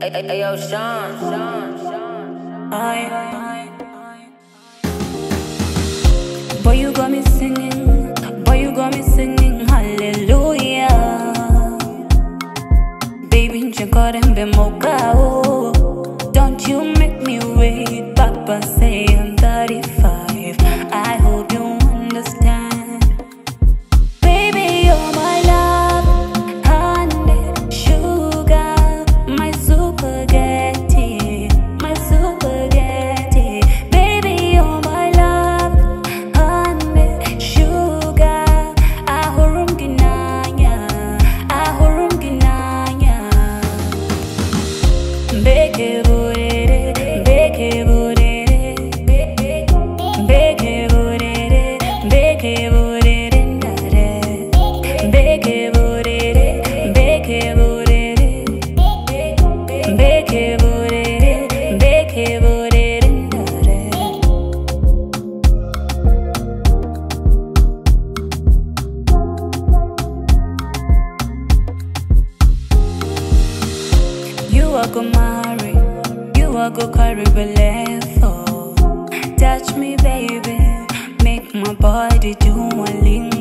Yo, Sean. Boy, you got me singing. Boy, you got me singing. Hallelujah. Baby, check and be mogao. Don't you make me wait. Papa say I'm 35. I hope you understand. Baby, you're my love, honey, sugar, my spaghetti, my spaghetti. Baby, you're my love, honey, sugar. Ahurum ginanya, ahurum ginanya. Mbeke borere, mbeke borere, mbeke borere, mbeke borere ndare. Mbeke borere, mbeke borere, mbeke borere, mbeke borere ndare. You are go marry, you are go carry belle for. Touch me, baby, make my body do one thing.